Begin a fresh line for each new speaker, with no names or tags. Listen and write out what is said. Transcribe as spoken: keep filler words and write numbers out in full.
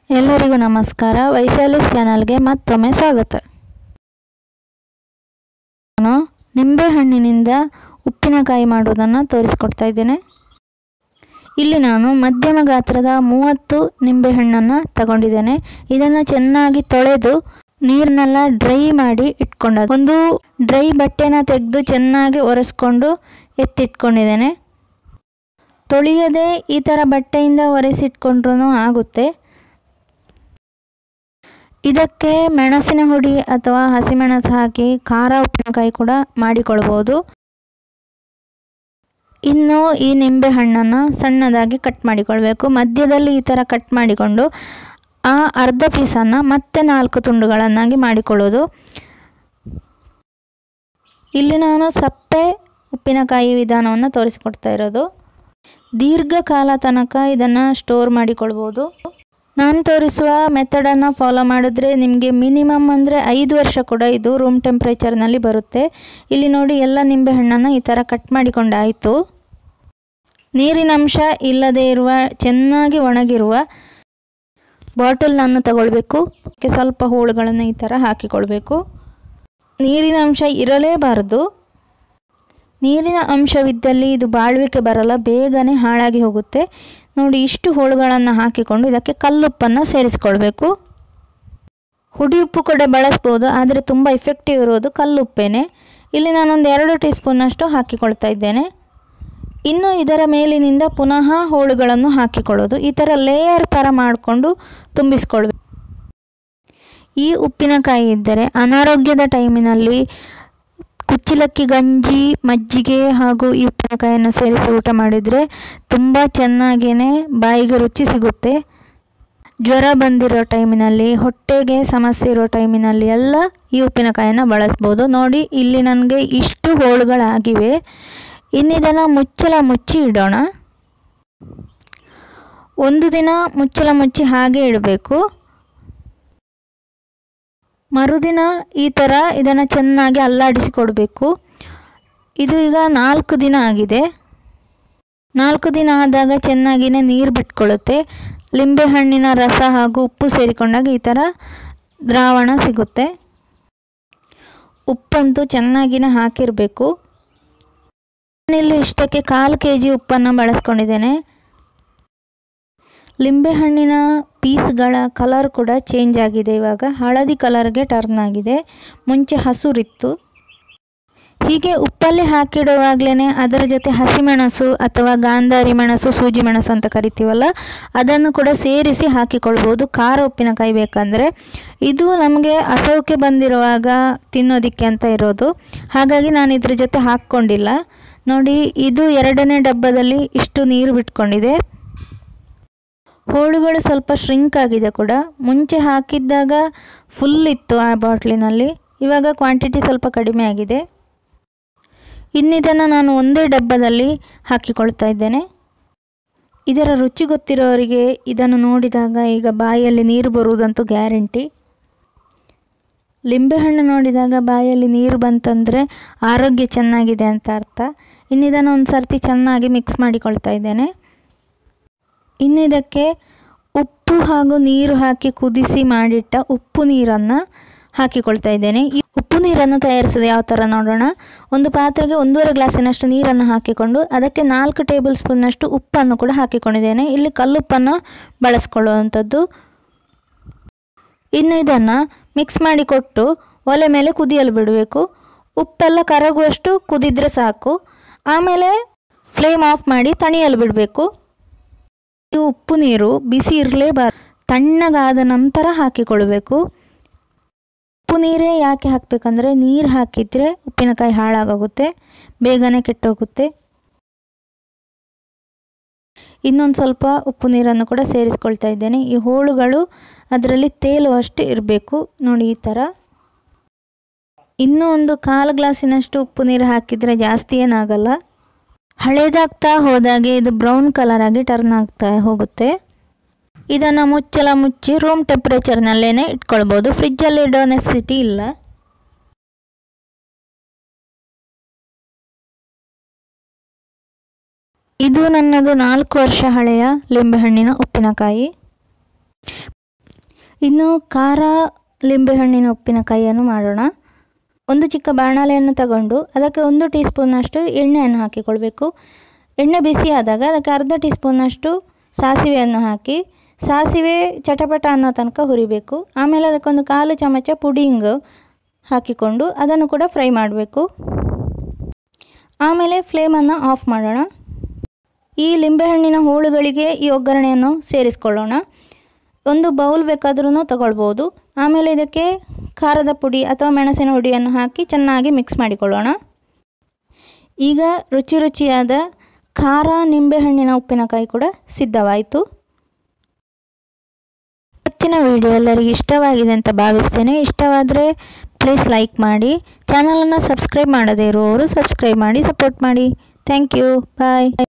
ಎಲ್ಲರಿಗೂ ನಮಸ್ಕಾರ. ವೈಶಾಲಿ ಚಾನಲ್ಗೆ ಮತ್ತೊಮ್ಮೆ ಸ್ವಾಗತ. ನಾನು ನಿಂಬೆಹಣ್ಣಿನಿಂದ ಉಪ್ಪಿನಕಾಯಿ ಮಾಡುವುದನ್ನು ತೋರಿಸ್ಕೊಡ್ತಾ ಇದ್ದೇನೆ. ಇಲ್ಲಿ ನಾನು ಮಧ್ಯಮ ಗಾತ್ರದ ಮೂವತ್ತು ನಿಂಬೆಹಣ್ಣನ್ನು ತಗೊಂಡಿದ್ದೇನೆ. ಇದನ್ನು ಚೆನ್ನಾಗಿ ತೊಳೆದು ನೀರನ್ನೆಲ್ಲ ಡ್ರೈ ಮಾಡಿ ಇಟ್ಕೊಂಡ ಒಂದು ಡ್ರೈ ಬಟ್ಟೆನ ತೆಗೆದು ಚೆನ್ನಾಗಿ ಒರೆಸ್ಕೊಂಡು ಎತ್ತಿಟ್ಕೊಂಡಿದ್ದೇನೆ. ತೊಳೆಯದೆ ಈ ಥರ ಬಟ್ಟೆಯಿಂದ ಒರೆಸಿಟ್ಕೊಂಡ್ರೂ ಆಗುತ್ತೆ. ಇದಕ್ಕೆ ಮೆಣಸಿನ ಹುಡಿ ಅಥವಾ ಹಸಿಮೆಣಸು ಹಾಕಿ ಖಾರ ಉಪ್ಪಿನಕಾಯಿ ಕೂಡ ಮಾಡಿಕೊಳ್ಬೋದು. ಇನ್ನು ಈ ನಿಂಬೆಹಣ್ಣನ್ನು ಸಣ್ಣದಾಗಿ ಕಟ್ ಮಾಡಿಕೊಳ್ಬೇಕು. ಮಧ್ಯದಲ್ಲಿ ಈ ಥರ ಕಟ್ ಮಾಡಿಕೊಂಡು ಆ ಅರ್ಧ ಪೀಸನ್ನು ಮತ್ತೆ ನಾಲ್ಕು ತುಂಡುಗಳನ್ನಾಗಿ ಮಾಡಿಕೊಳ್ಳೋದು. ಇಲ್ಲಿ ನಾನು ಸಪ್ಪೆ ಉಪ್ಪಿನಕಾಯಿ ವಿಧಾನವನ್ನು ತೋರಿಸಿಕೊಡ್ತಾ ಇರೋದು. ದೀರ್ಘಕಾಲ ತನಕ ಇದನ್ನು ಸ್ಟೋರ್ ಮಾಡಿಕೊಳ್ಬೋದು. ನಾನು ತೋರಿಸುವ ಮೆಥಡನ್ನು ಫಾಲೋ ಮಾಡಿದ್ರೆ ನಿಮಗೆ ಮಿನಿಮಮ್ ಅಂದರೆ ಐದು ವರ್ಷ ಕೂಡ ಇದು ರೂಮ್ ಟೆಂಪ್ರೇಚರ್ನಲ್ಲಿ ಬರುತ್ತೆ. ಇಲ್ಲಿ ನೋಡಿ ಎಲ್ಲ ನಿಂಬೆಹಣ್ಣನ್ನು ಈ ಥರ ಕಟ್ ಮಾಡಿಕೊಂಡಾಯಿತು. ನೀರಿನ ಅಂಶ ಇಲ್ಲದೇ ಇರುವ ಚೆನ್ನಾಗಿ ಒಣಗಿರುವ ಬಾಟಲನ್ನು ತಗೊಳ್ಬೇಕು. ಸ್ವಲ್ಪ ಹೋಳುಗಳನ್ನು ಈ ಥರ ಹಾಕಿಕೊಳ್ಬೇಕು. ನೀರಿನ ಅಂಶ ಇರಲೇಬಾರದು. ನೀರಿನ ಅಂಶವಿದ್ದಲ್ಲಿ ಇದು ಬಾಳ್ವಿಕೆ ಬರಲ್ಲ, ಬೇಗನೆ ಹಾಳಾಗಿ ಹೋಗುತ್ತೆ. ನೋಡಿ, ಇಷ್ಟು ಹೋಳುಗಳನ್ನು ಹಾಕಿಕೊಂಡು ಇದಕ್ಕೆ ಕಲ್ಲುಪ್ಪನ್ನು ಸೇರಿಸ್ಕೊಳ್ಬೇಕು. ಹುಡಿ ಉಪ್ಪು ಕೂಡ ಬಳಸ್ಬೋದು, ಆದರೆ ತುಂಬ ಇಫೆಕ್ಟಿವ್ ಇರೋದು ಕಲ್ಲುಪ್ಪೇನೆ. ಇಲ್ಲಿ ನಾನೊಂದು ಎರಡು ಟೀ ಸ್ಪೂನಷ್ಟು ಹಾಕಿಕೊಳ್ತಾ ಇದ್ದೇನೆ. ಇನ್ನು ಇದರ ಮೇಲಿನಿಂದ ಪುನಃ ಹೋಳುಗಳನ್ನು ಹಾಕಿಕೊಳ್ಳೋದು. ಈ ಥರ ಲೇಯರ್ ಥರ ಮಾಡಿಕೊಂಡು ತುಂಬಿಸ್ಕೊಳ್ಬೇಕು. ಈ ಉಪ್ಪಿನಕಾಯಿ ಇದ್ದರೆ ಅನಾರೋಗ್ಯದ ಟೈಮಿನಲ್ಲಿ ಕುಚ್ಚಲಕ್ಕಿ ಗಂಜಿ, ಮಜ್ಜಿಗೆ ಹಾಗೂ ಈ ಉಪ್ಪಿನಕಾಯಿಯನ್ನು ಸೇರಿಸಿ ಊಟ ಮಾಡಿದರೆ ತುಂಬ ಚೆನ್ನಾಗೇ ಬಾಯಿಗೆ ರುಚಿ ಸಿಗುತ್ತೆ. ಜ್ವರ ಬಂದಿರೋ ಟೈಮಿನಲ್ಲಿ, ಹೊಟ್ಟೆಗೆ ಸಮಸ್ಯೆ ಇರೋ ಟೈಮಿನಲ್ಲಿ ಎಲ್ಲ ಈ ಉಪ್ಪಿನಕಾಯಿಯನ್ನು ಬಳಸ್ಬೋದು. ನೋಡಿ, ಇಲ್ಲಿ ನನಗೆ ಇಷ್ಟು ಹೋಳುಗಳಾಗಿವೆ. ಇನ್ನಿದನ್ನು ಮುಚ್ಚಳ ಮುಚ್ಚಿ ಇಡೋಣ. ಒಂದು ದಿನ ಮುಚ್ಚಳ ಮುಚ್ಚಿ ಹಾಗೆ ಇಡಬೇಕು. ಮರುದಿನ ಈ ಥರ ಇದನ್ನು ಚೆನ್ನಾಗಿ ಅಲ್ಲಾಡಿಸಿ ಕೊಡಬೇಕು. ಇದು ಈಗ ನಾಲ್ಕು ದಿನ ಆಗಿದೆ. ನಾಲ್ಕು ದಿನ ಆದಾಗ ಚೆನ್ನಾಗಿಯೇ ನೀರು ಬಿಟ್ಕೊಳ್ಳುತ್ತೆ. ಲಿಂಬೆಹಣ್ಣಿನ ರಸ ಹಾಗೂ ಉಪ್ಪು ಸೇರಿಕೊಂಡಾಗ ಈ ಥರ ದ್ರಾವಣ ಸಿಗುತ್ತೆ. ಉಪ್ಪಂತೂ ಚೆನ್ನಾಗಿಯೇ ಹಾಕಿರಬೇಕು. ನಾನಿಲ್ಲಿ ಇಷ್ಟಕ್ಕೆ ಕಾಲು ಕೆ ಜಿ ಉಪ್ಪನ್ನು ಬಳಸ್ಕೊಂಡಿದ್ದೇನೆ. ಲಿಂಬೆಹಣ್ಣಿನ ಪೀಸ್ಗಳ ಕಲರ್ ಕೂಡ ಚೇಂಜ್ ಆಗಿದೆ. ಇವಾಗ ಹಳದಿ ಕಲರ್ಗೆ ಟರ್ನ್ ಆಗಿದೆ. ಮುಂಚೆ ಹಸುರಿತ್ತು. ಹೀಗೆ ಉಪ್ಪಲ್ಲಿ ಹಾಕಿಡುವಾಗಲೇ ಅದರ ಜೊತೆ ಹಸಿಮೆಣಸು ಅಥವಾ ಗಾಂಧಾರಿ ಮೆಣಸು, ಸೂಜಿ ಮೆಣಸು ಅಂತ ಕರಿತೀವಲ್ಲ, ಅದನ್ನು ಕೂಡ ಸೇರಿಸಿ ಹಾಕಿಕೊಳ್ಬೋದು ಖಾರ ಉಪ್ಪಿನಕಾಯಿ ಬೇಕಂದರೆ. ಇದು ನಮಗೆ ಅಸೌಖ್ಯ ಬಂದಿರುವಾಗ ತಿನ್ನೋದಕ್ಕೆ ಅಂತ ಇರೋದು, ಹಾಗಾಗಿ ನಾನು ಇದ್ರ ಜೊತೆ ಹಾಕ್ಕೊಂಡಿಲ್ಲ. ನೋಡಿ, ಇದು ಎರಡನೇ ಡಬ್ಬದಲ್ಲಿ ಇಷ್ಟು ನೀರು ಬಿಟ್ಕೊಂಡಿದೆ. ಹೋಳುಗಳು ಸ್ವಲ್ಪ ಶ್ರಿಂಕ್ ಆಗಿದೆ ಕೂಡ. ಮುಂಚೆ ಹಾಕಿದ್ದಾಗ ಫುಲ್ ಇತ್ತು ಆ ಬಾಟ್ಲಿನಲ್ಲಿ, ಇವಾಗ ಕ್ವಾಂಟಿಟಿ ಸ್ವಲ್ಪ ಕಡಿಮೆ ಆಗಿದೆ. ಇನ್ನಿದನ್ನು ನಾನು ಒಂದೇ ಡಬ್ಬದಲ್ಲಿ ಹಾಕಿಕೊಳ್ತಾ ಇದ್ದೇನೆ. ಇದರ ರುಚಿ ಗೊತ್ತಿರೋರಿಗೆ ಇದನ್ನು ನೋಡಿದಾಗ ಈಗ ಬಾಯಲ್ಲಿ ನೀರು ಬರುವುದಂತೂ ಗ್ಯಾರಂಟಿ. ಲಿಂಬೆಹಣ್ಣು ನೋಡಿದಾಗ ಬಾಯಲ್ಲಿ ನೀರು ಬಂತಂದರೆ ಆರೋಗ್ಯ ಚೆನ್ನಾಗಿದೆ ಅಂತ ಅರ್ಥ. ಇನ್ನಿದನ್ನು ಒಂದು ಸರ್ತಿ ಚೆನ್ನಾಗಿ ಮಿಕ್ಸ್ ಮಾಡಿಕೊಳ್ತಾ ಇದ್ದೇನೆ. ಇನ್ನು ಇದಕ್ಕೆ ಉಪ್ಪು ಹಾಗೂ ನೀರು ಹಾಕಿ ಕುದಿಸಿ ಮಾಡಿಟ್ಟ ಉಪ್ಪು ನೀರನ್ನು ಹಾಕಿಕೊಳ್ತಾ ಇದ್ದೇನೆ. ಈ ಉಪ್ಪು ನೀರನ್ನು ತಯಾರಿಸೋದು ಯಾವ ಥರ ನೋಡೋಣ. ಒಂದು ಪಾತ್ರೆಗೆ ಒಂದೂವರೆ ಗ್ಲಾಸಿನಷ್ಟು ನೀರನ್ನು ಹಾಕಿಕೊಂಡು ಅದಕ್ಕೆ ನಾಲ್ಕು ಟೇಬಲ್ ಸ್ಪೂನ್ನಷ್ಟು ಉಪ್ಪನ್ನು ಕೂಡ ಹಾಕಿಕೊಂಡಿದ್ದೇನೆ. ಇಲ್ಲಿ ಕಲ್ಲುಪ್ಪನ್ನು ಬಳಸ್ಕೊಳ್ಳುವಂಥದ್ದು. ಇನ್ನು ಇದನ್ನು ಮಿಕ್ಸ್ ಮಾಡಿಕೊಟ್ಟು ಒಲೆ ಮೇಲೆ ಕುದಿಯಲು ಬಿಡಬೇಕು. ಉಪ್ಪೆಲ್ಲ ಕರಗುವಷ್ಟು ಕುದಿದ್ರೆ ಸಾಕು. ಆಮೇಲೆ ಫ್ಲೇಮ್ ಆಫ್ ಮಾಡಿ ತಣಿಯಲು ಬಿಡಬೇಕು. ಈ ಉಪ್ಪು ನೀರು ಬಿಸಿ ಇರಲೇಬಾರ್ದು, ತಣ್ಣಗಾದ ನಂತರ ಹಾಕಿಕೊಳ್ಬೇಕು. ಉಪ್ಪು ನೀರೇ ಯಾಕೆ ಹಾಕಬೇಕಂದ್ರೆ ನೀರು ಹಾಕಿದರೆ ಉಪ್ಪಿನಕಾಯಿ ಹಾಳಾಗೋಗುತ್ತೆ, ಬೇಗನೆ ಕೆಟ್ಟೋಗುತ್ತೆ. ಇನ್ನೊಂದು ಸ್ವಲ್ಪ ಉಪ್ಪು ನೀರನ್ನು ಕೂಡ ಸೇರಿಸ್ಕೊಳ್ತಾ ಇದ್ದೇನೆ. ಈ ಹೋಳುಗಳು ಅದರಲ್ಲಿ ತೇಲುವಷ್ಟು ಇರಬೇಕು. ನೋಡಿ, ಈ ಥರ. ಇನ್ನೂ ಒಂದು ಕಾಲು ಗ್ಲಾಸಿನಷ್ಟು ಉಪ್ಪು ನೀರು ಹಾಕಿದರೆ ಜಾಸ್ತಿ ಏನಾಗಲ್ಲ. ಹಳೇದಾಗ್ತಾ ಹೋದಾಗೆ ಇದು ಬ್ರೌನ್ ಕಲರ್ ಆಗಿ ಟರ್ನ್ ಆಗ್ತಾ ಹೋಗುತ್ತೆ. ಇದನ್ನು ಮುಚ್ಚಳ ಮುಚ್ಚಿ ರೂಮ್ ಟೆಂಪ್ರೇಚರ್ನಲ್ಲೇ ಇಟ್ಕೊಳ್ಬೋದು. ಫ್ರಿಜ್ಜಲ್ಲಿ ಇಡೋ ನೆಸೆಸಿಟಿ ಇಲ್ಲ. ಇದು ನನ್ನದು ನಾಲ್ಕು ವರ್ಷ ಹಳೆಯ ಲಿಂಬೆಹಣ್ಣಿನ ಉಪ್ಪಿನಕಾಯಿ. ಇನ್ನು ಖಾರ ಲಿಂಬೆಹಣ್ಣಿನ ಉಪ್ಪಿನಕಾಯಿಯನ್ನು ಮಾಡೋಣ. ಒಂದು ಚಿಕ್ಕ ಬಾಣಲೆಯನ್ನು ತಗೊಂಡು ಅದಕ್ಕೆ ಒಂದು ಟೀ ಸ್ಪೂನ್ನಷ್ಟು ಎಣ್ಣೆಯನ್ನು ಹಾಕಿಕೊಳ್ಬೇಕು. ಎಣ್ಣೆ ಬಿಸಿ ಆದಾಗ ಅದಕ್ಕೆ ಅರ್ಧ ಟೀ ಸ್ಪೂನ್ನಷ್ಟು ಸಾಸಿವೆಯನ್ನು ಹಾಕಿ ಸಾಸಿವೆ ಚಟಪಟ ಅನ್ನೋ ತನಕ ಹುರಿಬೇಕು. ಆಮೇಲೆ ಅದಕ್ಕೊಂದು ಕಾಲು ಚಮಚ ಪುಡಿಂಗ್ ಹಾಕಿಕೊಂಡು ಅದನ್ನು ಕೂಡ ಫ್ರೈ ಮಾಡಬೇಕು. ಆಮೇಲೆ ಫ್ಲೇಮನ್ನು ಆಫ್ ಮಾಡೋಣ. ಈ ಲಿಂಬೆಹಣ್ಣಿನ ಹೋಳುಗಳಿಗೆ ಈ ಒಗ್ಗರಣೆಯನ್ನು ಸೇರಿಸ್ಕೊಳ್ಳೋಣ. ಒಂದು ಬೌಲ್ ಬೇಕಾದ್ರೂ ತಗೊಳ್ಬೋದು. ಆಮೇಲೆ ಇದಕ್ಕೆ ಖಾರದ ಪುಡಿ ಅಥವಾ ಮೆಣಸಿನ ಹುಡಿಯನ್ನು ಹಾಕಿ ಚೆನ್ನಾಗಿ ಮಿಕ್ಸ್ ಮಾಡಿಕೊಳ್ಳೋಣ. ಈಗ ರುಚಿ ರುಚಿಯಾದ ಖಾರ ನಿಂಬೆಹಣ್ಣಿನ ಉಪ್ಪಿನಕಾಯಿ ಕೂಡ ಸಿದ್ಧವಾಯಿತು. ಇವತ್ತಿನ ವಿಡಿಯೋ ಎಲ್ಲರಿಗೂ ಇಷ್ಟವಾಗಿದೆ ಅಂತ ಭಾವಿಸ್ತೇನೆ. ಇಷ್ಟವಾದರೆ ಪ್ಲೀಸ್ ಲೈಕ್ ಮಾಡಿ. ಚಾನಲನ್ನು ಸಬ್ಸ್ಕ್ರೈಬ್ ಮಾಡದೇ ಇರುವವರು ಸಬ್ಸ್ಕ್ರೈಬ್ ಮಾಡಿ ಸಪೋರ್ಟ್ ಮಾಡಿ. Thank you. ಬಾಯ್.